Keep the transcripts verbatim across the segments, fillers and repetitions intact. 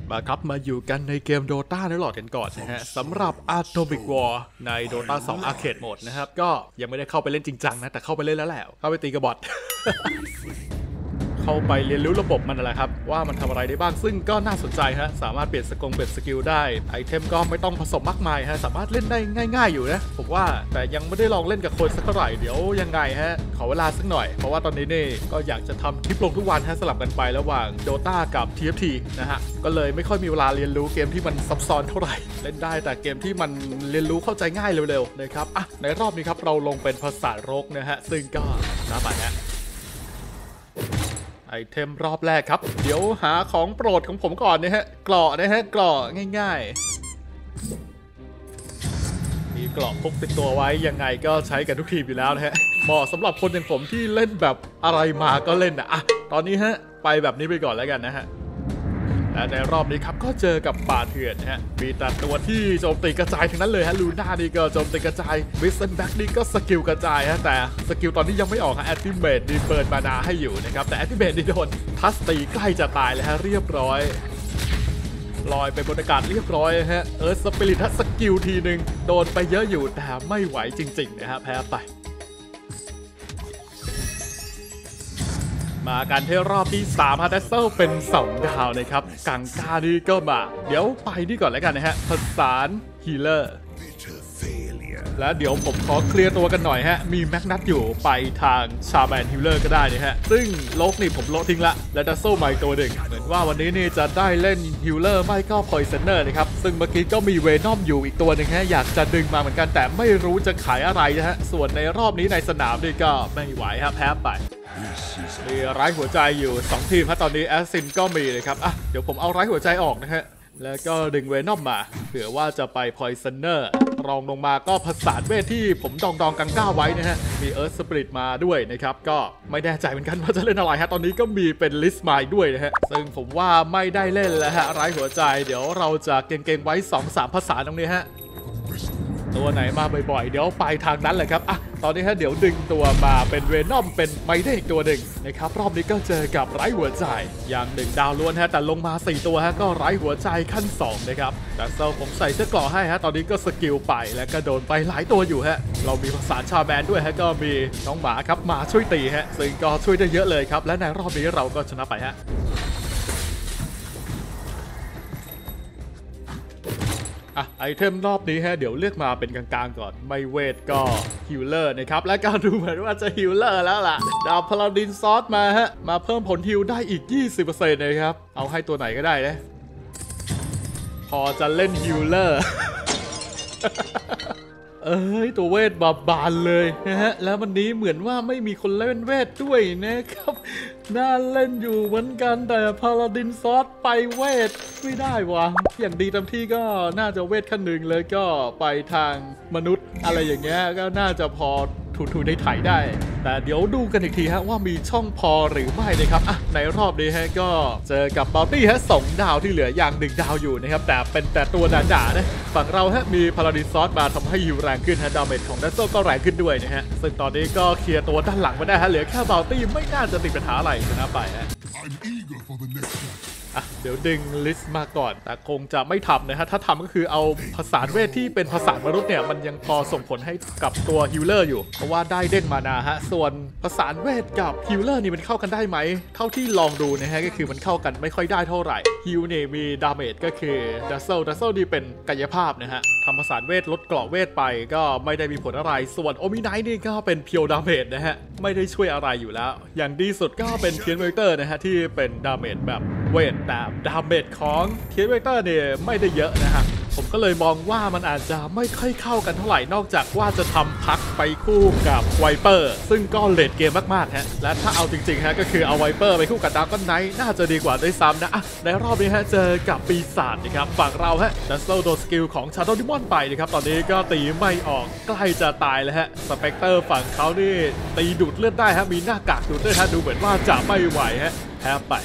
มาครับมาอยู่กันในเกม Dota ในหลอดกันก่อนนะฮะสำหรับ Atomic War ใน Dota ทู Arcade Mode นะครับก็ยังไม่ได้เข้าไปเล่นจริงจังนะแต่เข้าไปเล่นแล้วแหละเข้าไปตีกระบอท เข้าไปเรียนรู้ระบบมันอะไรครับว่ามันทำอะไรได้บ้างซึ่งก็น่าสนใจฮะสามารถเปลี่ยนสกงเปลี่ยนสกิลได้ไอเทมก็ไม่ต้องผสมมากมายฮะสามารถเล่นได้ง่ายๆอยู่นะผมว่าแต่ยังไม่ได้ลองเล่นกับคนสักเท่าไหร่เดี๋ยวยังไงฮะขอเวลาสักหน่อยเพราะว่าตอนนี้นี่ก็อยากจะทำคลิปลงทุกวันฮะสลับกันไประหว่าง Dota กับ ที เอฟ ที นะฮะก็เลยไม่ค่อยมีเวลาเรียนรู้เกมที่มันซับซ้อนเท่าไหร่เล่นได้แต่เกมที่มันเรียนรู้เข้าใจง่ายเร็วๆนะครับอ่ะในรอบนี้ครับเราลงเป็นภาษารกนะฮะซึ่งก็น่าไปฮะไอเทมรอบแรกครับเดี๋ยวหาของโปรดของผมก่อนนะฮะเกราะนะฮะเกราะง่ายๆมีเกราะพกติดตัวไว้ยังไงก็ใช้กันทุกทีมอยู่แล้วนะฮะเหมาะสำหรับคนอย่างผมที่เล่นแบบอะไรมาก็เล่นนะอ่ะตอนนี้ฮะไปแบบนี้ไปก่อนแล้วกันนะฮะและในรอบนี้ครับก็เจอกับป่าเถื่อนนะฮะมีแต่ตัวที่โจมตีกระจายทั้งนั้นเลยฮะลูน่านี่ก็โจมตีกระจายวิสเซนแบ็กนี่ก็สกิลกระจายฮะแต่สกิลตอนนี้ยังไม่ออกฮะแอตติเมทนี่เปิดมานาให้อยู่นะครับแต่แอตติเมทนี่โดนทัสตีใกล้จะตายแล้วฮะเรียบร้อยลอยไปบนอากาศเรียบร้อยฮะเอิร์ธสปิริตสกิลทีหนึ่งโดนไปเยอะอยู่แต่ไม่ไหวจริงๆนะฮะแพ้ไปมากันที่รอบที่สามฮะเดสเซลเป็นสองดาวนะครับกังกานี่ก็มาเดี๋ยวไปนี่ก่อนแล้วกันนะฮะผสานฮีเลอร์แล้วเดี๋ยวผมขอเคลียร์ตัวกันหน่อยฮะมีแมกนัทอยู่ไปทางชาแมนฮิลเลอร์ก็ได้นะฮะซึ่งโลกนี่ผมโลทิ้งละและเดสเซลใหม่ตัวหนึ่งเหมือนว่าวันนี้นี่จะได้เล่นฮิลเลอร์ไม่ก็พอยเซนเนอร์นะครับซึ่งเมื่อกี้ก็มีเวนอมอยู่อีกตัวหนึ่งฮะอยากจะดึงมาเหมือนกันแต่ไม่รู้จะขายอะไรนะฮะส่วนในรอบนี้ในสนามนี่ก็ไม่ไหวฮะแพ้ไปมีไร้หัวใจอยู่สองทีมฮะตอนนี้แอสซินก็มีเลยครับอ่ะเดี๋ยวผมเอาไร้หัวใจออกนะฮะแล้วก็ดึงเวนอมมาเผื่อว่าจะไปพอยซันเนอร์รองลงมาก็ผสานเวทที่ผมดองดองกังก้าไว้นะฮะมีเอิร์ธสปิริตมาด้วยนะครับก็ไม่แน่ใจเหมือนกันว่าจะเล่นอะไรฮะตอนนี้ก็มีเป็นลิสต์มาด้วยนะฮะซึ่งผมว่าไม่ได้เล่นแล้วฮะไร้หัวใจเดี๋ยวเราจะเก่งๆไว้ สองสาม ภาษาตรงนี้ฮะตัวไหนมาบ่อยๆเดี๋ยวไปทางนั้นเลยครับอ่ะตอนนี้ฮะเดี๋ยวดึงตัวมาเป็นเวนอมเป็นไมเดอีกตัวหนึ่งนะครับรอบนี้ก็เจอกับไร้หัวใจอย่างหนึ่งดาวล้วนฮะแต่ลงมาสี่ตัวฮะก็ไร้หัวใจขั้นสองนะครับแต่เซลผมใส่เสื้อเกราะให้ฮะตอนนี้ก็สกิลไปแล้วก็โดนไปหลายตัวอยู่ฮะเรามีภาษาชาแมนด้วยฮะก็มีน้องหมาครับมาช่วยตีฮะซึ่งก็ช่วยได้เยอะเลยครับและในรอบนี้เราก็ชนะไปฮะอ่ะไอเทมรอบนี้ฮะเดี๋ยวเลือกมาเป็นกลางๆก่อนไม่เวทก็ฮิลเลอร์นะครับและก็ดูเหมือนว่าจะฮิลเลอร์แล้วล่ะดาวพาราดินซอสมาฮะมาเพิ่มผลฮิลได้อีก ยี่สิบเปอร์เซ็นต์ นะครับเอาให้ตัวไหนก็ได้นะพอจะเล่นฮิลเลอร์เอ้ยตัวเวทบาบานเลยนะฮะแล้ววันนี้เหมือนว่าไม่มีคนเล่นเวทด้วยนะครับน่าเล่นอยู่เหมือนกันแต่พาราดินซอสไปเวทไม่ได้วะอย่างดีเต็มที่ก็น่าจะเวทขั้นหนึ่งเลยก็ไปทางมนุษย์อะไรอย่างเงี้ยก็น่าจะพอถูๆได้ถ่ายได้แต่เดี๋ยวดูกันอีกทีฮะว่ามีช่องพอหรือไม่นะครับอ่ะในรอบนี้ฮะก็เจอกับบาวตี้ฮะสองดาวที่เหลืออย่างหนึ่งดาวอยู่นะครับแต่เป็นแต่ตัวด่าๆนะฝั่งเราฮะมีพาราดินซอสมาทำให้ฮิวแรงขึ้นฮะดาเมจของดัซโซก็แรงขึ้นด้วยนะฮะซึ่งตอนนี้ก็เคลียร์ตัวด้านหลังมาได้ฮะเหลือแค่บาวตี้ไม่น่าจะติดปัญหาอะไรชนะไปฮะอ่ะเดี๋ยวดึงลิสต์มาก่อนแต่คงจะไม่ทำนะฮะถ้าทำก็คือเอาภาษาเวทที่เป็นภาษามนุษย์เนี่ยมันยังพอส่งผลให้กับตัวฮิลเลอร์อยู่เพราะว่าได้เด่นมานาฮะส่วนภาษาเวทกับฮิลเลอร์นี่มันเข้ากันได้ไหมเท่าที่ลองดูนะฮะก็คือมันเข้ากันไม่ค่อยได้เท่าไหร่ฮิลเนี่ยมีดาเมจก็คือดัซเซลดัซเซลนี่เป็นกายภาพนะฮะทำภาษาเวทลดเกราะเวทไปก็ไม่ได้มีผลอะไรส่วนโอมิไนท์นี่ก็เป็นเพียวดาเมจนะฮะไม่ได้ช่วยอะไรอยู่แล้วอย่างดีสุดก็เป็นเทียนเวกเตอร์นะฮะที่เป็นดาเมจแบบเวทแต่ดาเมจของเทียนเวกเตอร์เนี่ยไม่ได้เยอะนะฮะผมก็เลยมองว่ามันอาจจะไม่ค่อยเข้ากันเท่าไหร่นอกจากว่าจะทำพักไปคู่กับไวเปอร์ซึ่งก็เลดเกมมากๆฮะและถ้าเอาจริงๆฮะก็คือเอาไวเปอร์ไปคู่กับดาร์กไนท์น่าจะดีกว่าด้วยซ้ำนะอ่ะในรอบนี้ฮะเจอกับปีศาจนะครับฝั่งเราฮะดัสเซลโดนสกิลของชาโดว์ดิมอนไปนะครับตอนนี้ก็ตีไม่ออกใกล้จะตายแล้วฮะสเปกเตอร์ฝั่งเขานี่ตีดูดเลือดได้ฮะมีหน้ากากดูดเลือดฮะดูเหมือนว่าจะไม่ไหวฮะแพ้ไป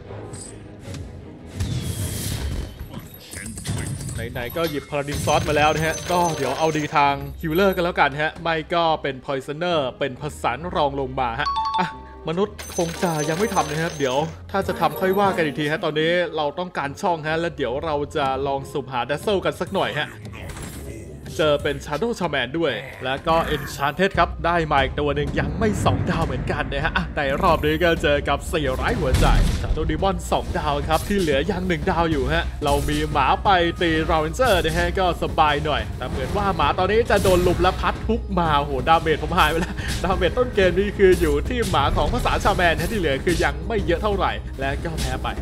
ไหนๆก็หยิบพาราดินซอสมาแล้วนะฮะก็เดี๋ยวเอาดีทางฮิลเลอร์กันแล้วกันฮะไม่ก็เป็นพอยซันเนอร์เป็นผสานรองลงมาฮะอ่ะมนุษย์คงจะยังไม่ทำนะครับเดี๋ยวถ้าจะทำค่อยว่ากันอีกทีฮะตอนนี้เราต้องการช่องฮะแล้วเดี๋ยวเราจะลองสุ่มหาดัซเซิลกันสักหน่อยฮะเจอเป็น Shadow Shaman ด้วยแล้วก็ Enchanted ครับได้มาอีกตัวหนึ่งยังไม่สองดาวเหมือนกันนะฮะแต่รอบนี้ก็เจอกับสี่ไร้หัวใจ Shadow Demon สองดาวครับที่เหลือยังหนึ่งดาวอยู่ฮะเรามีหมาไปตี Ranger นะฮะก็สบายหน่อยแต่เหมือนว่าหมาตอนนี้จะโดนลุมและพัดทุกมาโหดาเมจผมหายไปแล้วดาเมจต้นเกมนี้คืออยู่ที่หมาของภาษาชาแมนที่เหลือคือยังไม่เยอะเท่าไหร่และก็แพ้ไป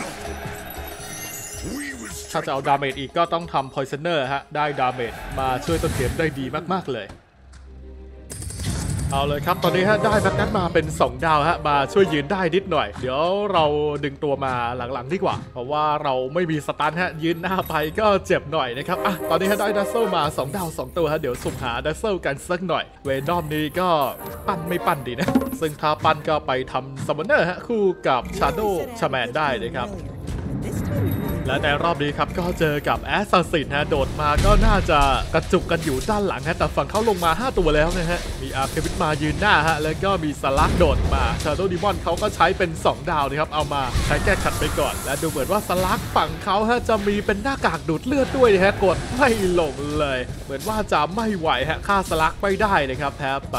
ถ้าจะเอาดาเมจอีกก็ต้องทำ Poisoner ฮะได้ดาเมจมาช่วยต้นเกมได้ดีมากๆเลยเอาเลยครับตอนนี้ฮะได้แบ็คนัทมาเป็นสองดาวฮะมาช่วยยืนได้นิดหน่อยเดี๋ยวเราดึงตัวมาหลังๆดีกว่าเพราะว่าเราไม่มีสตันฮะยืนหน้าไปก็เจ็บหน่อยนะครับอ่ะตอนนี้ฮะได้ดัซเซิลมาสองดาวสองตัวฮะเดี๋ยวสุ่มหาดัซเซิลกันสักหน่อยเวนอมนี้ก็ปั้นไม่ปั้นดีนะซึ่งถ้าปั้นก็ไปทำซัมมอนเนอร์ฮะคู่กับ Shadow Shaman ได้นะครับและในรอบนี้ครับก็เจอกับแอสซัสซินฮะโดดมาก็น่าจะกระจุกกันอยู่ด้านหลังฮะแต่ฝั่งเขาลงมาห้าตัวแล้วนะฮะมีอาร์เควิทมายืนหน้าฮะแล้วก็มีสลักโดดมา Shadow Demon เขาก็ใช้เป็นสองดาวนะครับเอามาใช้แก้ขัดไปก่อนและดูเหมือนว่าสลักฝั่งเขาฮะจะมีเป็นหน้ากากดูดเลือดด้วยนะฮะกดไม่ลงเลยเหมือนว่าจะไม่ไหวฮะฆ่าสลักไม่ได้นะครับแพ้ไป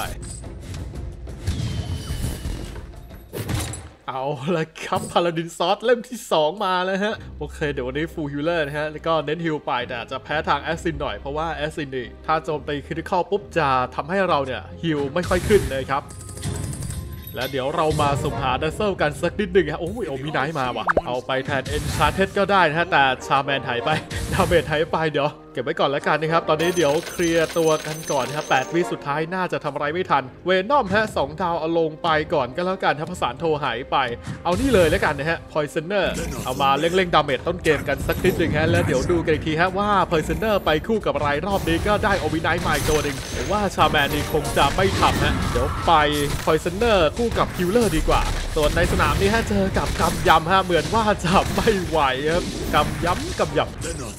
เอาละครับพาราดินซอสเล่มที่สองมาแล้วฮะโอเคเดี๋ยววันนี้ฟูลฮิลเลอร์นะฮะแล้วก็เน้นฮิลไปแต่จะแพ้ทางแอสซินหน่อยเพราะว่าแอสซินนี่ถ้าโจมตีคริติคอลปุ๊บจะทำให้เราเนี่ยฮิลไม่ค่อยขึ้นเลยครับแล้วเดี๋ยวเรามาสุ่มหาดัซเซิลกันสักนิดหนึ่งฮะโอ้ยเอามีไนท์มาว่ะเอาไปแทน Enchanted ก็ได้นะฮะแต่ชาแมนหายไปดาเมจหายไปเดี๋ยวเก็บไว้ก่อนแล้วกันนะครับตอนนี้เดี๋ยวเคลียร์ตัวกันก่อนครับแปดวิสุดท้ายน่าจะทำอะไรไม่ทันเวนอมฮะสองดาวเอาลงไปก่อนก็แล้วกันถ้าภาษาโทรหายไปเอานี่เลยแล้วกันนะฮะ Poisoner เอามาเร่งๆดาเมจต้นเกมกันสักนิดหนึ่งฮะแล้วเดี๋ยวดูกันอีกทีฮะว่า Poisoner ไปคู่กับอะไรรอบนี้ก็ได้โอมิไนท์มาอีกตัวหนึ่งแต่ว่าชาแมนนี่คงจะไม่ทำฮะเดี๋ยวไป Poisoner คู่กับฮิลเลอร์ดีกว่าส่วนในสนามนี้ฮะเจอกับกำยำฮะเหมือนว่าจะไม่ไหวครับกำยำกำยำ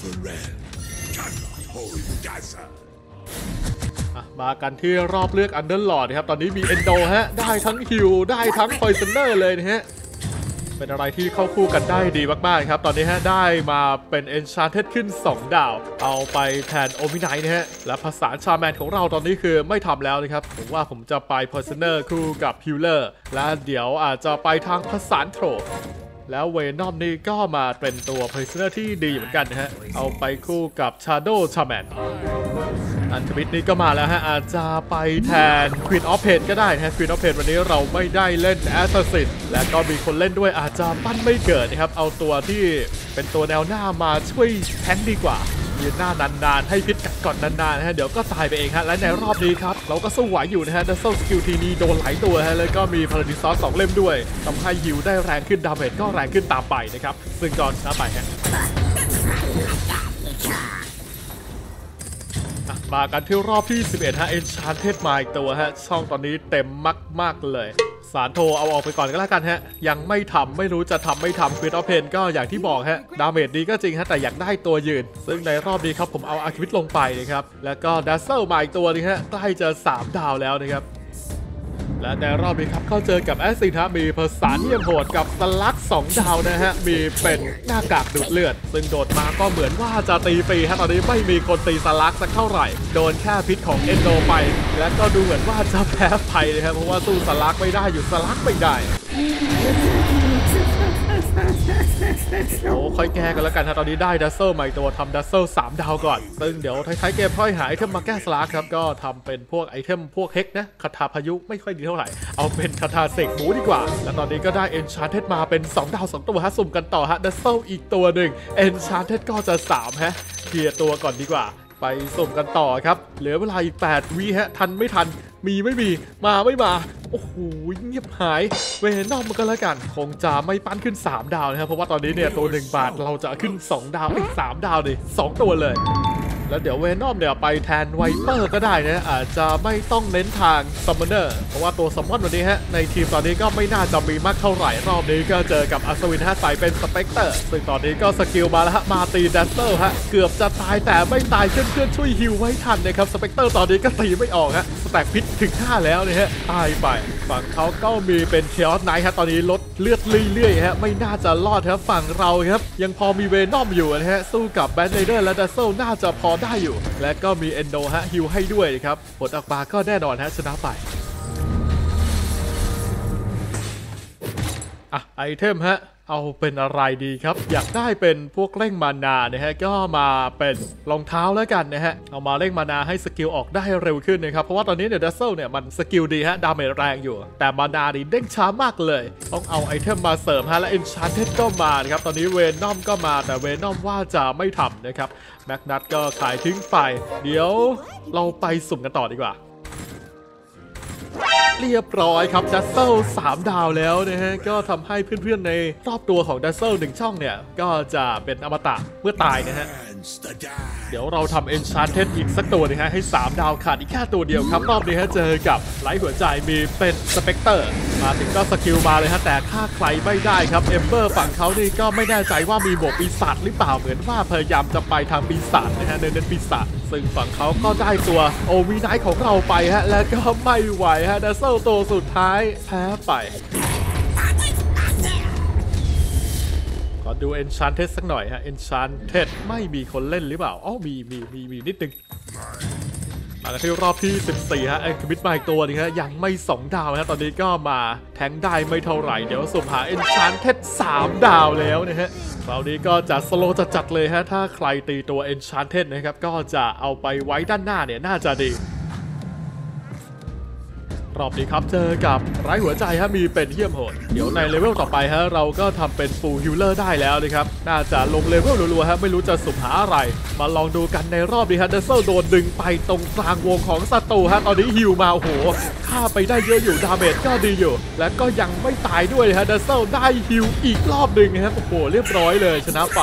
มากันที่รอบเลือกอันเดอร์ลอร์ดครับตอนนี้มีเอนโดฮะได้ทั้งฮิลได้ทั้งพอยซันเนอร์เลยนะฮะเป็นอะไรที่เข้าคู่กันได้ดีมากๆครับตอนนี้ฮะได้มาเป็น Enchanted ขึ้นสองดาวเอาไปแทนโอมิไนท์นะฮะและภาษาชาแมนของเราตอนนี้คือไม่ทำแล้วนะครับผมว่าผมจะไป Poisoner คู่กับฮิลเลอร์และเดี๋ยวอาจจะไปทางภาษาโทรแล้วเวนอมนี่ก็มาเป็นตัว Prisoner ที่ดีเหมือนกันนะฮะเอาไปคู่กับ Shadow Shaman อันทวิตนี้ก็มาแล้วฮะอาจจะไปแทน Queen of Pain ก็ได้นะ Queen of Pain วันนี้เราไม่ได้เล่น Assassin และก็มีคนเล่นด้วยอาจจะปั้นไม่เกิดนะครับเอาตัวที่เป็นตัวแนวหน้ามาช่วยแทงดีกว่ายืนหน้านานๆให้พิษกัดก่อนนานๆนะฮะเดี๋ยวก็ตายไปเองฮะและในรอบนี้ครับเราก็สู้ไหวอยู่นะฮะดัซเซิลสกิลทีนี้โดนหลายตัวฮะแล้วก็มีพาราดิซอสสองเล่มด้วยทำให้ฮิวได้แรงขึ้นดาเมจก็แรงขึ้นตามไปนะครับซึ่งจอนชนะไปฮะมากันที่รอบที่สิบเอ็ดฮะ Enchanted มาอีกตัวฮะช่องตอนนี้เต็มมากๆเลยสารโทรเอาออกไปก่อนก็แล้วกันฮะยังไม่ทำไม่รู้จะทำไม่ทำ Queen of Pain ก็อย่างที่บอกฮะดาเมจดีก็จริงฮะแต่อยากได้ตัวยืนซึ่งในรอบนี้ครับผมเอาอาร์คิวิทลงไปนะครับแล้วก็ดัซเซิลมาอีกตัวนึงฮะใกล้จะสามดาวแล้วนะครับและในรอบนี้ครับก็เจอกับแอสซินฮะมีภาษาเยี่ยมโหดกับสลักสองดาวนะฮะมีเป็นหน้ากากดูดเลือดซึ่งโดดมาก็เหมือนว่าจะตีฟรีฮะตอนนี้ไม่มีคนตีสลักสักเท่าไหร่โดนแค่พิษของเอนโดไปและก็ดูเหมือนว่าจะแพ้ไปนะครับเพราะว่าสู้สลักไม่ได้อยู่สลักไม่ได้โอ้ค่อยแก้กันแล้วกันฮะตอนนี้ได้ดัซเซิลใหม่ตัวทำดัซเซิลสามดาวก่อนซึ่งเดี๋ยวท้ายๆเกมค่อยหาไอเทมมาแก้สลักครับก็ทำเป็นพวกไอเทมพวกเฮกนะคาถาพายุไม่ค่อยดีเท่าไหร่เอาเป็นคาถาเสกหมูดีกว่าแล้วตอนนี้ก็ได้ Enchanted มาเป็นสองดาวสองตัวฮะสุ่มกันต่อฮะดัซเซิลอีกตัวหนึ่ง Enchanted ก็จะสามฮะเคลียร์ตัวก่อนดีกว่าไปสุ่มกันต่อครับเหลือเวลาอีกแปดวิฮะทันไม่ทันมีไม่มีมาไม่มาโอ้โหเงียบหายเวนอมมันก็แล้วกันคงจะไม่ปั้นขึ้นสามดาวนะครับเพราะว่าตอนนี้เนี่ยตัวหนึ่งบาทเราจะขึ้นสองดาวอีกสามดาวเลยสองตัวเลยแล้วเดี๋ยวเวนอมเนี่ยไปแทนไวเปอร์ก็ได้นะอาจจะไม่ต้องเน้นทางซัมมอนเนอร์เพราะว่าตัวซัมมอนวันนี้ฮะในทีมตอนนี้ก็ไม่น่าจะมีมากเท่าไหร่รอบนี้ก็เจอกับอัศวินฮะใส่เป็นสเปกเตอร์ซึ่งตอนนี้ก็สกิลมาแล้วฮะมาตีดัซเซิลฮะเกือบจะตายแต่ไม่ตายเพื่อนๆช่วยฮิวไว้ทันนะครับสเปกเตอร์ตอนนี้ก็ตีไม่ออกฮะสแต็กพิษถึงห้าแล้วนะฮะตายไปฝั่งเขาก็มีเป็นเคียร์ไนท์ครับตอนนี้ลดเลือดเรื่อยๆฮะไม่น่าจะรอดครับฝั่งเราครับยังพอมีเวนอมอยู่นะฮะสู้กับแบทไรเดอร์และดัซเซลน่าจะพอได้อยู่และก็มีเอนโดฮะฮิลให้ด้วยครับผลออกมาก็แน่นอนฮะชนะไปอ่ะไอเทมฮะเอาเป็นอะไรดีครับอยากได้เป็นพวกเร่งมานานะฮะก็มาเป็นรองเท้าแล้วกันนะฮะเอามาเร่งมานาให้สกิลออกได้เร็วขึ้นนะครับเพราะว่าตอนนี้เนี่ยดัซเซลเนี่ยมันสกิลดีฮะดาเมจแรงอยู่แต่มานานี่เด้งช้ามากเลยต้องเอาไอเทมมาเสริมฮะและเอนชาร์เทดก็มานะครับตอนนี้เวนอมก็มาแต่เวนอมว่าจะไม่ทำนะครับแม็กนัทก็ขายทิ้งไปเดี๋ยวเราไปสุ่มกันต่อดีกว่าเรียบร้อยครับดัซเซลสามดาวแล้วนะฮะก็ทำให้เพื่อนๆในรอบตัวของดัซเซลหนึ่งช่องเนี่ยก็จะเป็นอมตะเมื่อตายนะฮะเดี๋ยวเราทำเอนชาร์เทดอีกสักตัวนะฮะให้สามดาวขาดอีกแค่ตัวเดียวครับรอบนี้ฮะเจอกับไร้หัวใจมีเป็นสเปกเตอร์มาถึงก็สกิลมาเลยฮะแต่ฆ่าใครไม่ได้ครับเอมเบอร์ฝั่งเขานี่ก็ไม่แน่ใจว่ามีบวกปีศาจหรือเปล่าเหมือนว่าพยายามจะไปทางปีศาจนะฮะเน้นปีศาจซึ่งฝั่งเขาก็ได้ตัวโอวีไนท์ของเราไปฮะและก็ไม่ไหวฮะดัซเซลตัวสุดท้ายแพ้ไปขอดู Enchanted สักหน่อยฮะ Enchanted ไม่มีคนเล่นหรือเปล่าอ๋อมีมีมีมีนิดนึงมากันที่รอบที่สิบสี่ฮะไอ้คมิดมาอีกตัวนึงฮะยังไม่สองดาวฮะตอนนี้ก็มาแทงได้ไม่เท่าไหร่เดี๋ยวสุ่มหา Enchanted สามดาวแล้วนะฮะคราวนี้ก็จะสโลว์จัดๆเลยฮะถ้าใครตีตัว Enchanted นะครับก็จะเอาไปไว้ด้านหน้าเนี่ยน่าจะดีรอบนี้ครับเจอกับไร้หัวใจฮะมีเป็นเยี่ยมโหดเดี๋ยวในเลเวลต่อไปฮะเราก็ทำเป็นฟูลฮิลเลอร์ได้แล้วนะครับน่าจะลงเลเวลรัวๆฮะไม่รู้จะสุ่มหาอะไรมาลองดูกันในรอบนี้ฮะดัซเซลโดนดึงไปตรงกลางวงของศัตรูฮะตอนนี้ฮิลมาโอ้โหฆ่าไปได้เยอะอยู่ดาเมจก็ดีอยู่และก็ยังไม่ตายด้วยฮะดัซเซลได้ฮิลอีกรอบหนึ่งฮะโอ้โหเรียบร้อยเลยชนะไป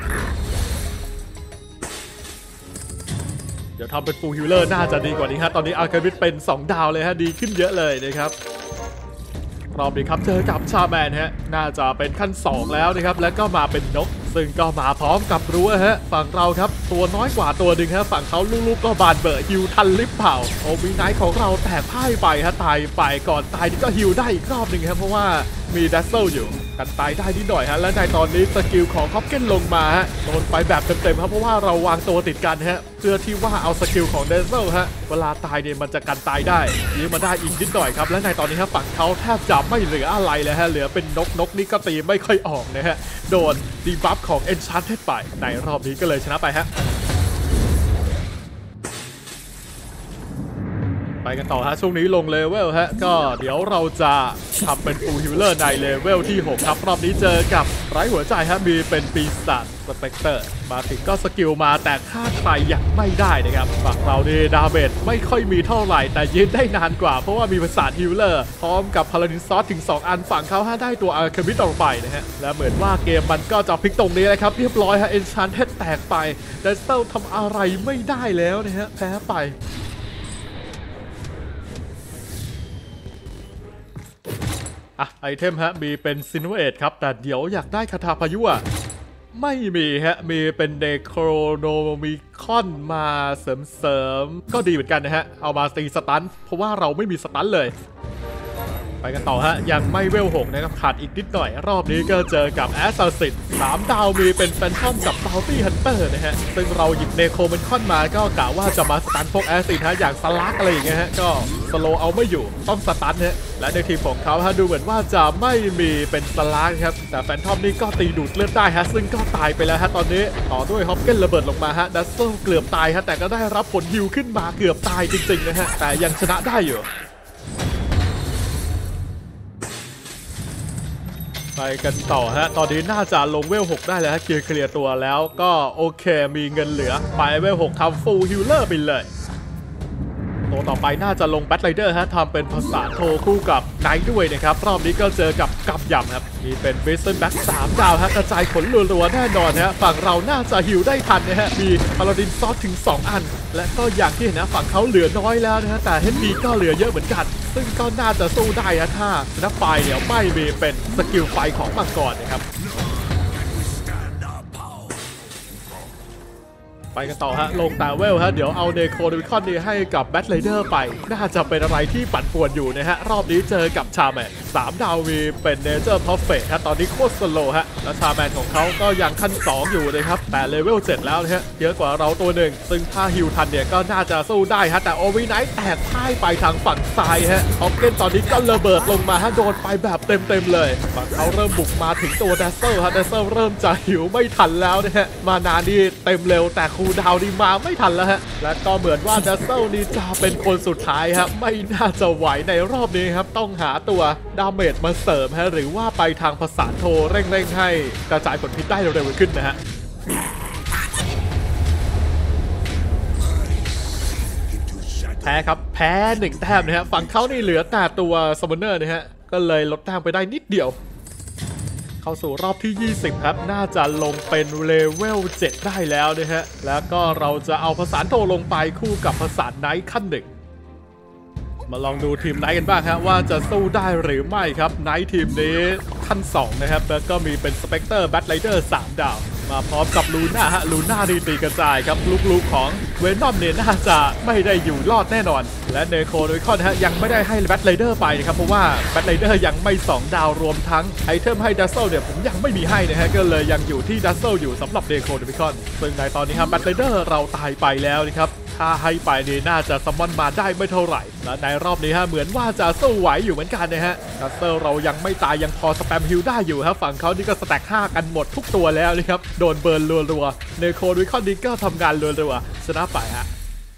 เดี๋ยวทำเป็นฟูลฮิลเลอร์น่าจะดีกว่านี้ฮะตอนนี้อาร์เคมิดเป็นสองดาวเลยฮะดีขึ้นเยอะเลยนะครับรอบนี้ครับเจอกับชาแมนฮะน่าจะเป็นขั้นสองแล้วนะครับแล้วก็มาเป็นนกซึ่งก็มาพร้อมกับรั้วฮะฝั่งเราครับตัวน้อยกว่าตัวหนึ่งฮะฝั่งเขาลูกๆก็บานเบอร์ฮิวทันหรือเปล่าโอวีไนท์ของเราแตกพ่ายไปฮะตายไปก่อนตายนี่ก็ฮิวได้อีกรอบหนึ่งครับเพราะว่ามีดัซเซลอยู่กันตายได้นิดหน่อยฮะและในตอนนี้สกิลของคอปเก้นลงมาฮะโดนไปแบบเต็มๆครับเพราะว่าเราวางตัวติดกันฮะเพื่อที่ว่าเอาสกิลของดัซเซลฮะเวลาตายเนี่ยมันจะกันตายได้ยื้อมาได้อีกนิดหน่อยครับและในตอนนี้ฮะฝั่งเขาแทบจะไม่เหลืออะไรเลยฮะเหลือเป็นนกนกนี่ก็ตีไม่ค่อยออกนะฮะโดนดีบัฟของ Enchanted ไปในรอบนี้ก็เลยชนะไปฮะไปกันต่อฮะช่วงนี้ลงเลเวลฮะก็เดี๋ยวเราจะทำเป็นฟูลฮิลเลอร์ในเลเวลที่หกครับรอบนี้เจอกับไร้หัวใจฮะมีเป็นปีศาจสเปกเตอร์มาถึงก็สกิลมาแต่ฆ่าใครยังไม่ได้นะครับฝั่งเราดีดาเมจไม่ค่อยมีเท่าไหร่แต่ยืนได้นานกว่าเพราะว่ามีปีศาจฮิลเลอร์พร้อมกับพาราดินซอสถึงสองอันฝั่งเขาฮะได้ตัวอาร์เคมิดออกไปนะฮะและเหมือนว่าเกมมันก็จะพลิกตรงนี้เลยครับเรียบร้อยฮะเอนชานเทดแตกไปดัซเซลทำอะไรไม่ได้แล้วนะฮะแพ้ไปอ่ะไอเทมฮะมีเป็นซินเวตครับแต่เดี๋ยวอยากได้คาถาพายุอ่ะไม่มีฮะมีเป็นเดโครโนมิคอนมาเสริมๆก็ดีเหมือนกันนะฮะเอามาตีสตันเพราะว่าเราไม่มีสตันเลยไปกันต่อฮะยังไม่เวลหกนะครับขาดอีกนิดหน่อยรอบนี้ก็เจอกับแอสซัสซินสามดาวมีเป็นแฟนทอมกับบาวตี้ฮันเตอร์นะฮะซึ่งเราหยิบเนโครเมนคอนมาก็กะว่าจะมาสตันพวกแอสซินฮะอย่างสลักอะไรอย่างเงี้ยฮะก็สโลเอาไม่อยู่ต้องสตันฮะและในทีมของเขาฮะดูเหมือนว่าจะไม่มีเป็นสลักครับแต่แฟนทอมนี่ก็ตีดูดเลือดได้ฮะซึ่งก็ตายไปแล้วฮะตอนนี้ต่อด้วยฮอปเก้นระเบิดลงมาฮะดัซเซลเกือบตายฮะแต่ก็ได้รับผลฮิวขึ้นมาเกือบตายจริงๆนะฮะแต่ยังชนะได้อยู่ไปกันต่อฮะตอนนี้น่าจะลงเวลหกได้แล้วฮะเคลียร์เคลียร์ตัวแล้วก็โอเคมีเงินเหลือไปเวลหกทำฟูลฮิลเลอร์ไปเลยตัวต่อไปน่าจะลงแบทไรเดอร์ฮะทำเป็นภาษาโทคู่กับไนท์ด้วยนะครับรอบนี้ก็เจอกับกำยำครับมีเป็นเบสเซนแบ็กสามดาวฮะกระจายขนรัวๆแน่นอนฮะฝั่งเราน่าจะฮิลได้ทันนะฮะมีพาราดินซอสถึงสองอันและก็อย่างที่เห็นนะฝั่งเขาเหลือน้อยแล้วนะฮะแต่เฮดดีก็เหลือเยอะเหมือนกันซึ่งก็น่าจะสู้ได้ฮะถ้าชนะไฟเดี๋ยวไม่มีเป็นสกิลไฟของมังกรนะครับไปกันต่อฮะลงตาเวลฮะเดี๋ยวเอาเนโครดิวิคอนนี้ให้กับแบทไรเดอร์ไปน่าจะเป็นอะไรที่ปั่นป่วนอยู่นะฮะรอบนี้เจอกับชาแมนสามดาววีเป็นเนเจอร์เพอร์เฟคฮะตอนนี้โคตรสโลฮะแล้วชาแมนของเขาก็ยังขั้นสองอยู่นะครับแต่เลเวลเจ็ดแล้วนะฮะเยอะกว่าเราตัวหนึ่งซึ่งถ้าฮิวทันเนี่ยก็น่าจะสู้ได้ฮะแต่โอวิไนท์แตกพ่ายไปทางฝั่งซ้ายฮะออฟเกนตอนนี้ก็ระเบิดลงมาฮะโดนไปแบบเต็มๆเลยฝั่งเขาเริ่มบุกมาถึงตัวแดสเซอร์ฮะแดสเซอร์เริ่มจะหิวไม่ทันแล้วนะฮะมานานนี่เต็มเร็วแต่คูดาวนี่มาไม่ทันแล้วฮะและก็เหมือนว่าแดสเซอร์นี่จะเป็นคนสุดท้ายฮะไม่น่าจะไหวในรอบนี้ครับต้องหาตัวดาเมจมาเสริมฮะหรือว่าไปทางภาษาโทเร่งๆให้กระจายผลพิษได้เร็วขึ้นนะฮะแพ้ครับแพ้หนึ่งแต้มนะฮะฝั่งเขานี่เหลือแต่ตัวซัมมอนเนอร์นะฮะก็เลยลดแต้มไปได้นิดเดียวเข้าสู่รอบที่ยี่สิบครับน่าจะลงเป็นเลเวลเจ็ดได้แล้วนะฮะแล้วก็เราจะเอาภาษาโทลงไปคู่กับภาษาไนท์ขั้นหนึ่งมาลองดูทีมไนท์กันบ้างฮะว่าจะสู้ได้หรือไม่ครับไนท์ทีมนี้ขั้นสองนะครับแล้วก็มีเป็นสเปกเตอร์แบทไรเดอร์สามดาวมาพร้อมกับลูน่าฮะลูน่าดีตีกระจายครับลูกๆของเวนอมเนี่ยน่าจะไม่ได้อยู่รอดแน่นอนและเนโครดิวิคอนฮะยังไม่ได้ให้แบทไรเดอร์ไปนะครับเพราะว่าแบทไรเดอร์ยังไม่สองดาวรวมทั้งไอเทมให้ดัสเซลเนี่ยผมยังไม่มีให้นะฮะก็เลยยังอยู่ที่ดัสเซลอยู่สำหรับเนโครดิวิคอนซึ่งในตอนนี้ครับแบทไรเดอร์เราตายไปแล้วนะครับถ้าให้ไปนี่น่าจะซัมมอนมาได้ไม่เท่าไหร่และในรอบนี้ฮะเหมือนว่าจะสู้ไหวอยู่เหมือนกันนะฮะดัสเซลเรายังไม่ตายยังพอสแปมฮิลได้อยู่ครับฝั่งเขานี่ก็สแต็กห้ากันหมดทุกตัวแล้วนะครับโดนเบิร์นรัวๆเนโครดิวิคอนนี่ก็ทำงานรัวๆชนะไปฮะ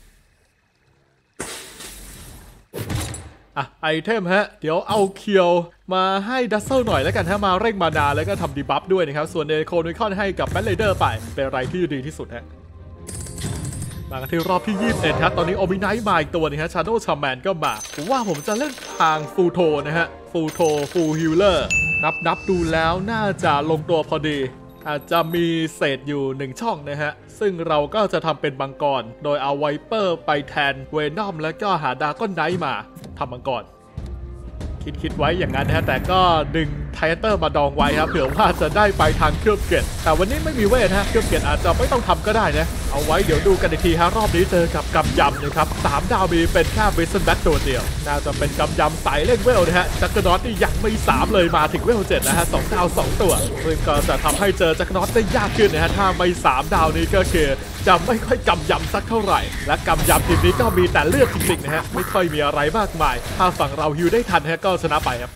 อ่ะไอเทมฮะเดี๋ยวเอาเคียวมาให้ดัสเซลหน่อยแล้วกันฮะมาเร่งมานาแล้วก็ทำดีบัฟด้วยนะครับส่วนเนโครดิวิคอนให้กับแบทไรเดอร์ไปเป็นอะไรที่ดีที่สุดฮะมากันที่รอบที่ยี่สิบเอ็ดครับตอนนี้โอมิไนท์มาอีกตัวนึงฮะชาโดว์ชาแมนก็มาผมว่าผมจะเล่นทางฟูโทนะฮะฟูโทฟูลฮิลเลอร์นับนับดูแล้วน่าจะลงตัวพอดีอาจจะมีเศษอยู่หนึ่งช่องนะฮะซึ่งเราก็จะทำเป็นมังกรโดยเอาไวเปอร์ไปแทนเวนอมแล้วก็หาดาก้อนไนท์มาทำมังกรคิดคิดไว้อย่างนั้นนะฮะแต่ก็ดึงไทเตอร์มาดองไว้ครับเผื่อว่าจะได้ไปทางเครือบเกตแต่วันนี้ไม่มีเวทฮะเครือบเกตอาจจะไม่ต้องทำก็ได้นะเอาไว้เดี๋ยวดูกันอีกทีฮะรอบนี้เจอกับกำยำนะครับสามดาวมีเป็นแค่บิสเซนแบ็คตัวเดียวน่าจะเป็นกำยำสายเล่นเวลนะฮะจักรนอตนี่ยังไม่สามเลยมาถึงเวลเจ็ดนะฮะสองดาวสองตัวซึ่งก็จะทำให้เจอจักรนอตได้ยากขึ้นนะฮะถ้าไม่สามดาวนี้ก็คือจะไม่ค่อยกำยำสักเท่าไหร่และกำยำทีมนี้ก็มีแต่เลือดจริงๆนะฮะไม่ค่อยมีอะไรมากมายถ้าฝั่งเราฮิวได้ทันฮะก็ชนะไปครับ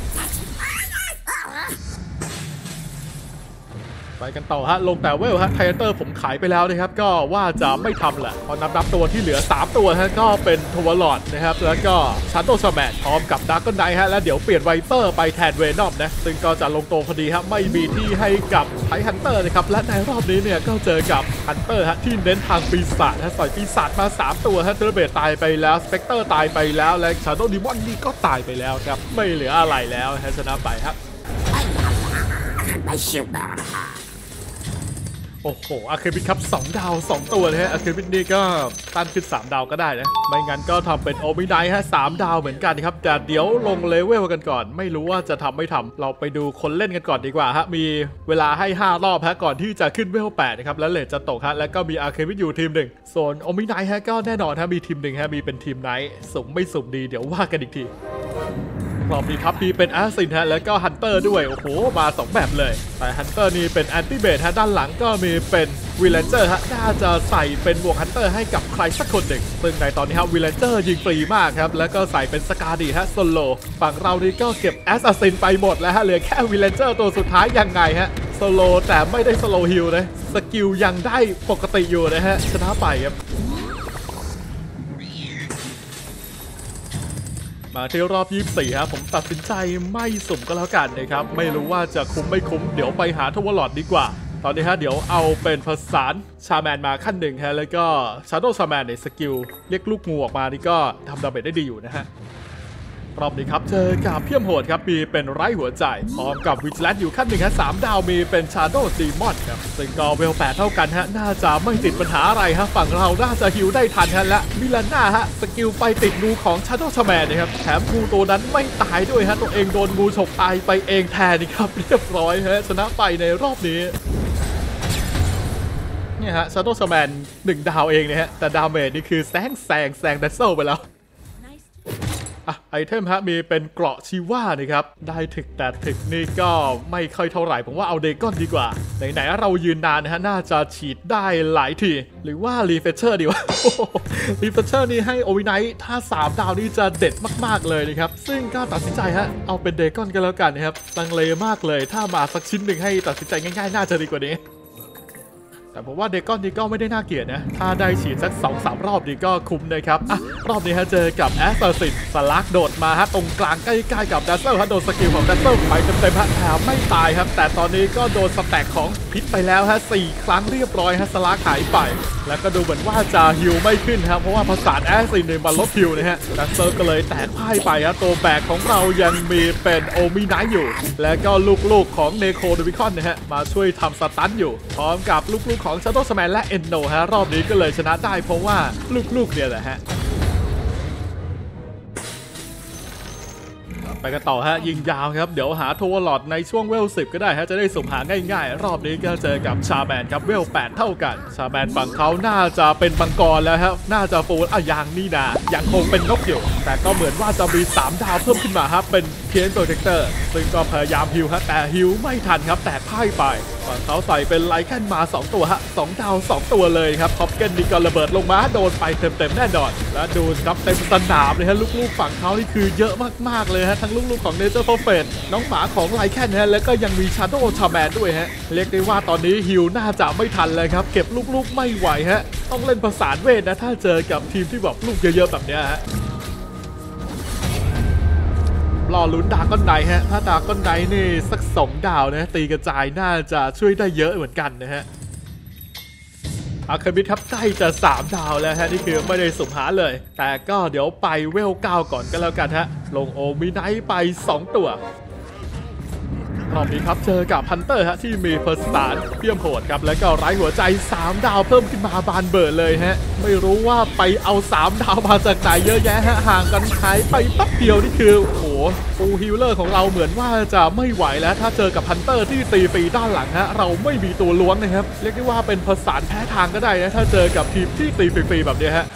ไปกันต่อฮะลงแต่เวลฮะไทเตอร์ผมขายไปแล้วนะครับก็ว่าจะไม่ทำแหละพอนับนับตัวที่เหลือสามตัวฮะก็เป็นทวารลอดนะครับแล้วก็ชาโดว์ชาแมนพร้อมกับดาร์กไนท์ฮะแล้วเดี๋ยวเปลี่ยนไวเปอร์ไปแทนเวนอมนะซึ่งก็จะลงตัวพอดีฮะไม่มีที่ให้กับไทฮันเตอร์นะครับและในรอบนี้เนี่ยก็เจอกับฮันเตอร์ฮะที่เน้นทางปีศาจฮะใส่ปีศาจมาสามตัวฮะเทเลเบตตายไปแล้วสเปกเตอร์ตายไปแล้วและชาโดว์ดิมอนนี่ก็ตายไปแล้วครับไม่เหลืออะไรแล้วฮะชนะไปครับโอ้โหอาเคบิทครับสองดาวสองตัวเลยฮะอาเคบิทนี่ก็ตั้นขึ้นสามดาวก็ได้นะไม่งั้นก็ทำเป็นโอมิไนท์ฮะสามดาวเหมือนกันครับแต่เดี๋ยวลงเลเวลกันก่อนไม่รู้ว่าจะทำไม่ทำเราไปดูคนเล่นกันก่อนดีกว่าฮะมีเวลาให้ห้ารอบฮะก่อนที่จะขึ้นเวลแปดนะครับแล้วเลทจะตกฮะแล้วก็มีอาเคบิทอยู่ทีมหนึ่งส่วนโอมิไนท์ฮะก็แน่นอนฮะมีทีมหนึ่งฮะมีเป็นทีมไนท์สุ่มไม่สุ่มดีเดี๋ยวว่ากันอีกทีรอบนี้ครับมีเป็นแอสซินฮะแล้วก็ฮันเตอร์ด้วยโอ้โหมาสองแบบเลยแต่ฮันเตอร์นี่เป็นแอนตี้เบทฮะด้านหลังก็มีเป็นวิลเลนเจอร์ฮะน่าจะใส่เป็นหมวกฮันเตอร์ให้กับใครสักคนหนึ่งซึ่งในตอนนี้ครับวิลเลนเจอร์ยิงฟรีมากครับแล้วก็ใส่เป็นสกาดีฮะโซโลฝั่งเรานี่ก็เก็บแอสซินไปหมดแล้วฮะเหลือแค่วิลเลนเจอร์ตัวสุดท้ายยังไงฮะโซโลแต่ไม่ได้สโลฮิลนะสกิลยังได้ปกติอยู่นะฮะชนะไปครับมาที่รอบยี่สิบสี่ครับผมตัดสินใจไม่สุ่มก็แล้วกันนะครับไม่รู้ว่าจะคุ้มไม่คุ้มเดี๋ยวไปหาทวารลอดดีกว่าตอนนี้ฮะเดี๋ยวเอาเป็นภาษาชาแมนมาขั้นหนึ่งฮะแล้วก็ชาโดว์ชาแมนในสกิลเรียกลูกงูออกมานี่ก็ทำดาเมจได้ดีอยู่นะฮะรอบนี้ครับเจอกับเพี้ยมโหดครับมีเป็นไร้หัวใจพร้อมกับวิจิแลนต์อยู่ขั้นหนึ่งฮะสามดาวมีเป็นชาโดว์ดีมอนครับซึ่งก็เวลแปดเท่ากันฮะน่าจะไม่ติดปัญหาอะไรฮะฝั่งเราน่าจะฮิวได้ทันฮะและมิลาน่าฮะสกิลไปติดงูของชาโดว์ชาแมนนะครับแถมงูตัวนั้นไม่ตายด้วยฮะตัวเองโดนงูฉกตายไปเองแทนนี่ครับเรียบร้อยฮะชนะไปในรอบนี้เนี่ยฮะชาโดว์แมนหนึ่งดาวเองเนี่ยฮะแต่ดาเมจนี่คือแซงแซงแซงดัซเซิลไปแล้วอ่ะไอเทมฮะมีเป็นเกราะชีว่านะครับได้ถึกแต่ถึกนี่ก็ไม่ค่อยเท่าไหร่ผมว่าเอาเดกอนดีกว่าไหนๆเรายืนนานนะฮะน่าจะฉีดได้หลายทีหรือว่ารีเฟชเชอร์ดีวะรีเฟชเชอร์นี่ให้โอวิไนท์ถ้าสามดาวนี่จะเด็ดมากๆเลยนะครับซึ่งก็ตัดสินใจฮะเอาเป็นเดกอนกันแล้วกันนะครับลังเลมากเลยถ้ามาสักชิ้นหนึ่งให้ตัดสินใจง่ายๆน่าจะดีกว่านี้แต่ผมว่าเดกอนนี่ก็ไม่ได้น่าเกลียดนะถ้าได้ฉีดสัก สองสาม รอบนี่ก็คุ้มนะครับอ่ะรอบนี้ฮะเจอกับแอสซัสซินสลักโดดมาฮะตรงกลางใกล้ๆกับดัซเซิลฮะโดนสกิลของดัซเซิลไปเต็มๆฮะแถมไม่ตายครับแต่ตอนนี้ก็โดนสแต็กของพิษไปแล้วฮะสี่ครั้งเรียบร้อยฮะสลักหายไปแล้วก็ดูเหมือนว่าจะฮิลไม่ขึ้นครับเพราะว่าภาษาแอสซินเนี่ยมาลดฮิลนะฮะดัซเซิลก็เลยแตกพ่ายไปฮะตัวแบกของเรายังมีเป็นโอมิไนท์อยู่แล้วก็ลูกๆของเนโคเดวิคอนนะฮะมาช่วยทำสตันอยู่พร้อมกับลูกๆของชาโดว์แมนและเอนโนฮะรอบนี้ก็เลยชนะได้เพราะว่าลูกๆเนี่ยแหละฮะไปกันต่อฮะยิงยาวครับเดี๋ยวหาโทวลอดในช่วงเวลสิบก็ได้ฮะจะได้สุ่มหาง่ายๆรอบนี้ก็เจอกับชาแมนครับเวลแปดเท่ากันชาแมนฝั่งเขาน่าจะเป็นมังกรแล้วครับน่าจะฟูลอ่ะยังนี่นะยังคงเป็นนกอยู่แต่ก็เหมือนว่าจะมีสามดาวเพิ่มขึ้นมาครับเป็นเพียนโปรเทคเตอร์ซึ่งก็พยายามฮิวฮะแต่ฮิวไม่ทันครับแต่พ่ายไปฝั่งเขาใส่เป็นไลแคนมาสองตัวฮะสองดาวสองตัวเลยครับท็อปเกนนี่ก็ระเบิดลงมาโดนไปเต็มๆแน่นอนแล้วดูครับเต็มสนามเลยฮะลูกๆฝั่งเขานี่คือเยอะมากๆเลยฮะทั้งลูกๆของเนเจอร์โปรเฟตน้องหมาของไลแคนฮะแล้วก็ยังมีชาโดว์ชาแมนด้วยฮะเรียกได้ว่าตอนนี้ฮิวน่าจะไม่ทันเลยครับเก็บลูกๆไม่ไหวฮะต้องเล่นประสานเวทนะถ้าเจอกับทีมที่แบบลูกเยอะๆแบบเนี้ยฮะรอลุ้นดาก้อนไนฮะถ้าดาก้อนไนนี่สักสองดาวนะตีกระจายน่าจะช่วยได้เยอะเหมือนกันนะฮะอาคาบิทครับใกล้จะสามดาวแล้วฮะนี่คือไม่ได้สุ่มหาเลยแต่ก็เดี๋ยวไปเวลเก้าก่อนก็แล้วกันฮะลงโอมิไนท์ไปสองตัวรอบนี้ครับเจอกับพันเตอร์ฮะที่มีเพอร์สตาร์เพี้ยมโหดครับแล้วก็ไร้หัวใจสามดาวเพิ่มขึ้นมาบานเบิร์ดเลยฮะไม่รู้ว่าไปเอาสามดาวมาจากไหนเยอะแยะฮะห่างกันหายไปแป๊บเดียวนี่คือโอ้โหฟูลฮิลเลอร์ของเราเหมือนว่าจะไม่ไหวแล้วถ้าเจอกับพันเตอร์ที่ตีฟรีด้านหลังฮะเราไม่มีตัวล้วงนะครับเรียกได้ว่าเป็นผสานแพ้ทางก็ได้นะถ้าเจอกับทีมที่ตีฟรีๆแบบนี้ฮะ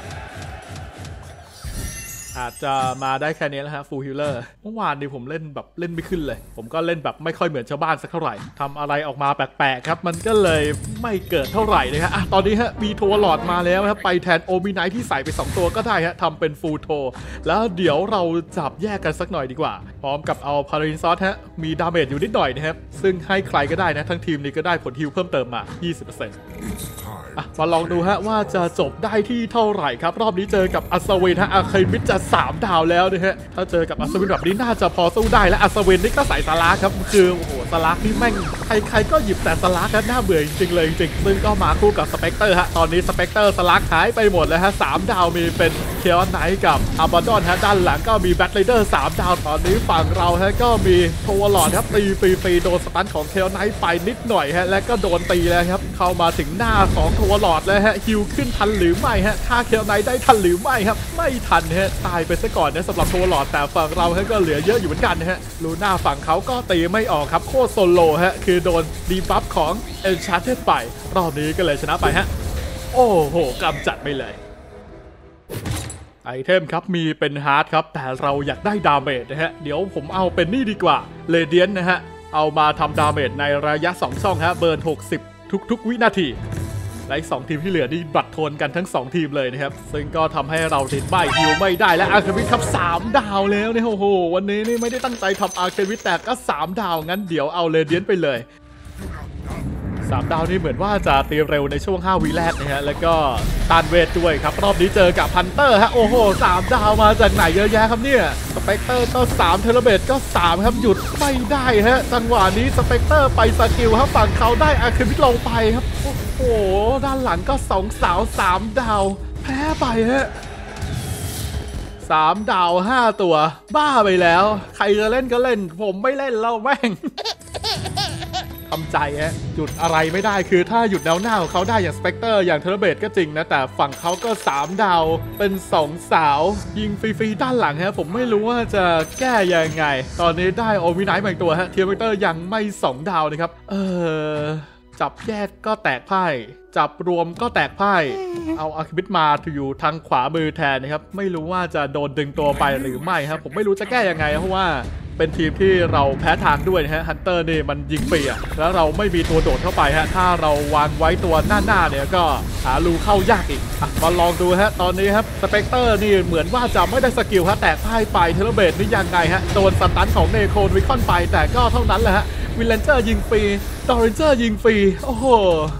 อาจจะมาได้แค่นี้แล้วฮะฟูลฮิลเลอร์เมื่อวานนี้ผมเล่นแบบเล่นไม่ขึ้นเลยผมก็เล่นแบบไม่ค่อยเหมือนชาวบ้านสักเท่าไหร่ทำอะไรออกมาแปลกๆครับมันก็เลยไม่เกิดเท่าไหร่นะฮะอ่ะตอนนี้ฮะมีโทวลอดมาแล้วครับไปแทนโอมิไนท์ที่ใส่ไปสองตัวก็ได้ฮะทำเป็นฟูลโทแล้วเดี๋ยวเราจับแยกกันสักหน่อยดีกว่าพร้อมกับเอาพาราดินซอสฮะมีดาเมจอยู่นิดหน่อยนะครับซึ่งให้ใครก็ได้นะทั้งทีมนี้ก็ได้ผลฮิลเพิ่มเติมมา ยี่สิบเปอร์เซ็นต์ อ่ะมาลองดูฮะว่าจะจบได้ที่เท่าไหร่ครับรอบนี้เจอกับอัศวินฮะอาเคมิดจะสามดาวแล้วนะฮะถ้าเจอกับอัศวินแบบนี้น่าจะพอสู้ได้และอัศวินนี่ก็ใส่สลักครับคือโอ้โหสลักนี่แม่งใครๆก็หยิบแต่สลักกันน่าเบื่อจริงๆเลยจริงๆซึ่งก็มาคู่กับสเปกเตอร์ฮะตอนนี้สเปกเตอร์สลักหายไปหมดแล้วฮะสามดาวมีเป็นเคออนไนท์กับอาบาดอนฮะด้านหลังก็มีแบทไรเดอร์สามดาวตอนนี้ฝั่งเราฮะก็มีโทวลอดครับตีฟรีๆโดนสตันของเคออนไนท์ไปนิดหน่อยฮะและก็โดนตีแล้วครับเข้ามาถึงหน้าของโทวลอดแล้วฮะฮิวขึ้นทันหรือไม่ฮะฆ่าเคออนไนท์ได้ทันหรือไม่ครับไม่ทันฮะตายไปซะก่อนนะสำหรับโทวลอดแต่ฝั่งเราฮะก็เหลือเยอะอยู่เหมือนกันนะฮะลูน่าฝั่งเขาก็ตีไม่ออกครับโคตรโซโลฮะคือโดนดีบัฟของเอลชาร์เทไปรอบนี้ก็เลยชนะไปฮะโอ้โหกำจัดไปเลยไอเทมครับมีเป็นฮาร์ดครับแต่เราอยากได้ดาเมจนะฮะเดี๋ยวผมเอาเป็นนี่ดีกว่าเรเดียนนะฮะเอามาทำดาเมจในระยะสองช่องฮะเบิร์นหกสิบทุกๆวินาทีและสองทีมที่เหลือนี่บัดทนกันทั้งสองทีมเลยนะครับซึ่งก็ทำให้เราติดใบฮิวไม่ได้และอาร์เควิทครับสามดาวแล้วเนี่ยโอ้โหวันนี้นี่ไม่ได้ตั้งใจทำอาร์เควิทแต่ก็สามดาวงั้นเดี๋ยวเอาเรเดียนไปเลยสามดาวนี่เหมือนว่าจะตีเร็วในช่วงห้าวิแรกนะฮะแล้วก็ต้านเวทด้วยครับรอบนี้เจอกับพันเตอร์ฮะโอ้โหสามดาวมาจากไหนเยอะแยะครับเนี่ยสเปกเตอร์ก็สามเทเลเบตก็สามครับหยุดไม่ได้ฮะจังหวะนี้สเปกเตอร์ไปสกิลครับฝั่งเขาได้อาร์เควิทลงไปครับโอ้โหด้านหลังก็สองสาวสามดาวแพ้ไปฮะสามดาวห้าตัวบ้าไปแล้วใครจะเล่นก็เล่นผมไม่เล่นแล้วแม่งทำใจฮะหยุดอะไรไม่ได้คือถ้าหยุดแนวหน้าของเขาได้อย่างสเปกเตอร์อย่างเทเลเบตก็จริงนะแต่ฝั่งเขาก็สามดาวเป็นสองสาวยิงฟรีๆด้านหลังฮะผมไม่รู้ว่าจะแก้ยังไงตอนนี้ได้โอมิไนท์มาอีกตัวฮะเทเลเบตเตอร์ยังไม่สองดาวนะครับเออจับแยกก็แตกพ่ายจับรวมก็แตกพ่ายเอาอาร์คิมิดมาอยู่ทางขวามือแทนนะครับไม่รู้ว่าจะโดนดึงตัวไปหรือไม่ครับผมไม่รู้จะแก้ยังไงเพราะว่าเป็นทีมที่เราแพ้ทางด้วยนะฮะฮันเตอร์นี่มันยิงฟรีอะแล้วเราไม่มีตัวโดดเข้าไปฮะถ้าเราวางไว้ตัวหน้าๆเนี่ยก็หารูเข้ายากอีกอ่ะมาลองดูฮะตอนนี้ครับสเปกเตอร์นี่เหมือนว่าจะไม่ได้สกิลฮะแตกพ่ายไปเทเลเบตนี่ยังไงฮะโดนสตันของเนโคลวิคอนไปแต่ก็เท่านั้นแหละฮะวิลเลนเจอร์ยิงฟรีดอเรนเจอร์ยิงฟรีโอ้โห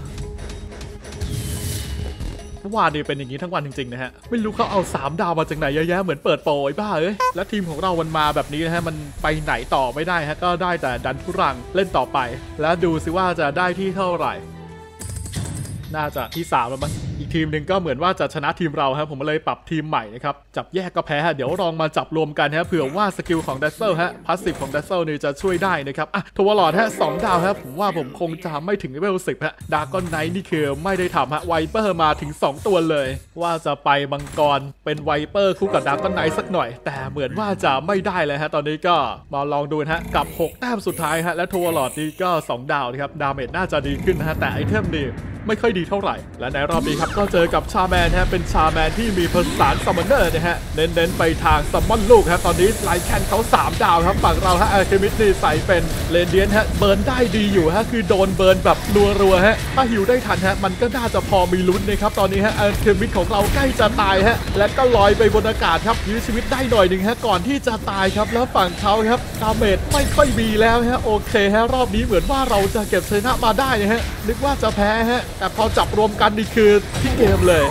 ว่านี่เป็นอย่างนี้ทั้งวันจริงๆนะฮะไม่รู้เขาเอาสามดาวมาจากไหนเยอะแยะเหมือนเปิดโปรไอ้บ้าเอ้ยและทีมของเรามันมาแบบนี้นะฮะมันไปไหนต่อไม่ได้ฮะก็ได้แต่ดันทุรังเล่นต่อไปแล้วดูซิว่าจะได้ที่เท่าไหร่น่าจะที่สามแล้วมั้งอีกทีมหนึ่งก็เหมือนว่าจะชนะทีมเราครับผมเลยปรับทีมใหม่นะครับจับแยกก็แพ้ฮะเดี๋ยวลองมาจับรวมกันฮะเผื่อว่าสกิลของเดซเซลฮะพาสซีฟของเดซเซลนี่จะช่วยได้นะครับอ่ะทัวร์ลอดฮะสองดาวครับผมว่าผมคงจะไม่ถึงเลเวลสิบฮะดาร์กอนไนท์นี่คือไม่ได้ทำฮะไวเปอร์มาถึงสองตัวเลยว่าจะไปมังกรเป็นไวเปอร์คู่กับดาร์กอนไนท์สักหน่อยแต่เหมือนว่าจะไม่ได้เลยฮะตอนนี้ก็มาลองดูฮะกับหกแต้มสุดท้ายฮะและทัวร์ลอดนี่ก็สองดาวนะครับดาเมจน่าจะดีขึ้นฮะแต่ไอเทมดีไม่ค่อยดีเท่าไหร่และในรอบนี้ครับก็เจอกับชาแมนฮะเป็นชาแมนที่มีผสานซัมมอนเนอร์นะฮะเน้นๆไปทางซัมมอนลูกครับตอนนี้ไลแคนเขาสามดาวครับฝั่งเราฮะอาร์เคมิดนี่ใส่เป็นเลนเดียนฮะเบิร์นได้ดีอยู่ฮะคือโดนเบิร์นแบบรัวๆฮะถ้าหิวได้ทันฮะมันก็น่าจะพอมีลุ้นนะครับตอนนี้ฮะอาร์เคมิดของเราใกล้จะตายฮะและก็ลอยไปบนอากาศครับยื้อชีวิตได้หน่อยหนึ่งฮะก่อนที่จะตายครับแล้วฝั่งเขาครับดาเมจไม่ค่อยมีแล้วฮะโอเคฮะรอบนี้เหมือนว่าเราจะเก็บชนะมาได้นะฮะนึกว่าจะแพ้ฮะแต่พอจับรวมกันนี่คือที่เกมเลย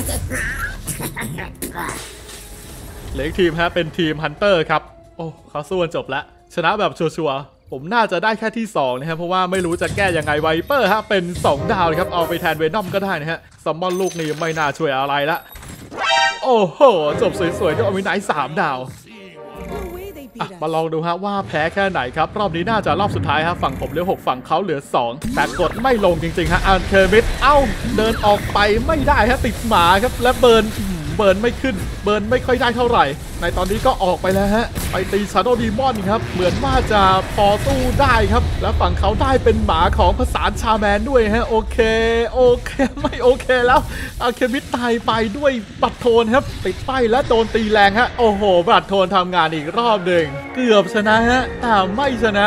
เหลืออีกทีมฮะเป็นทีมฮันเตอร์ครับโอ้เขาสู้กันจบแล้วชนะแบบชัวร์ๆผมน่าจะได้แค่ที่สองนะครับเพราะว่าไม่รู้จะแก้ยังไงไวเปอร์ฮะเป็นสองดาวนะครับเอาไปแทนเวนอมก็ได้นะฮะซัมมอนลูกนี้ไม่น่าช่วยอะไรละโอ้โหจบสวยๆด้วยอมิไนท์สามดาวมาลองดูฮะว่าแพ้แค่ไหนครับรอบนี้น่าจะรอบสุดท้ายฮะฝั่งผมเหลือหกฝั่งเขาเหลือสองแต่กดไม่ลงจริงๆฮะอาร์เคมิดเอ้าเดินออกไปไม่ได้ฮะติดหมาครับและเบิร์นเบิร์นไม่ขึ้นเบิร์นไม่ค่อยได้เท่าไหร่ในตอนนี้ก็ออกไปแล้วฮะไปตีชาโดว์ดีมอนครับเหมือนว่าจะพอสู้ได้ครับแล้วฝั่งเขาได้เป็นหมาของภาษาชาแมนด้วยฮะโอเคโอเคไม่โอเคแล้วอาร์เคมิดตายไปด้วยบัตรโทนครับติดป้ายและโดนตีแรงฮะโอ้โหบัตรโทนทำงานอีกรอบหนึ่งเกือบชนะฮะแต่ไม่ชนะ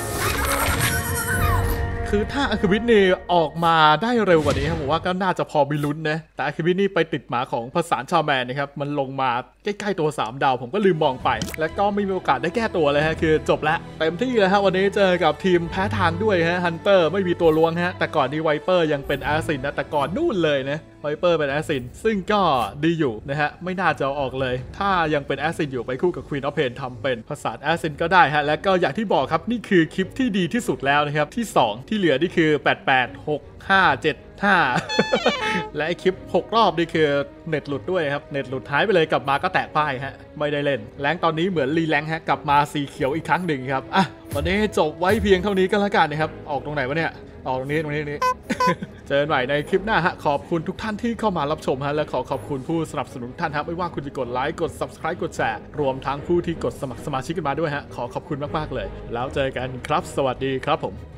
คือถ้าอาคิมิดนี่ออกมาได้เร็วกว่านี้ครับผมว่าก็น่าจะพอมีลุ้นนะแต่อาคิมิดนี่ไปติดหมาของภาษาชาวแมนนะครับมันลงมาใกล้ๆตัวสามดาวผมก็ลืมมองไปแล้วก็ไม่มีโอกาสได้แก้ตัวเลยฮะคือจบแล้วเต็มที่เลยฮะวันนี้เจอกับทีมแพ้ทางด้วยฮะฮันเตอร์ไม่มีตัวล้วงฮะแต่ก่อนที่ไวเปอร์ยังเป็นแอสซินนะแต่ก่อนนู่นเลยนะไวเปอร์เป็นแอสซินซึ่งก็ดีอยู่นะฮะไม่น่าจะออกเลยถ้ายังเป็นแอสซินอยู่ไปคู่กับควีนออฟเพนทำเป็นภาษาแอสซินก็ได้ฮะและก็อย่างที่บอกครับนี่คือคลิปที่ดีที่สุดแล้วนะครับที่สองที่เหลือนี่คือแปด แปด หก ห้า เจ็ด ห้า และไอคลิปหกรอบนี่คือเน็ตหลุดด้วยครับเน็ตหลุดหายไปเลยกลับมาก็แตกป้ายฮะไม่ได้เล่นแรงตอนนี้เหมือนรีแรงฮะกลับมาสีเขียวอีกครั้งหนึ่งครับอ่ะวันนี้จบไว้เพียงเท่านี้ก็แล้วกันนะครับออกตรงไหนวะเนี่ยออกตรงนี้ตรงนี้ตรงนี้ เจอกันใหม่ในคลิปหน้าฮะขอบคุณทุกท่านที่เข้ามารับชมฮะและขอขอบคุณผู้สนับสนุนท่านครับไม่ว่าคุณจะกดไลค์กด ซับสไครบ์ กดแชร์รวมทั้งผู้ที่กดสมัครสมาชิกกันมาด้วยฮะขอขอบคุณมากๆเลยแล้วเจอกันครับสวัสดีครับผม